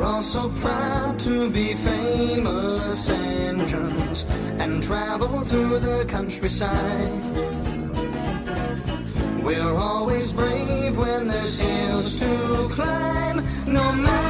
all so proud to be famous engines and travel through the countryside. We're always brave when there's hills to climb, no matter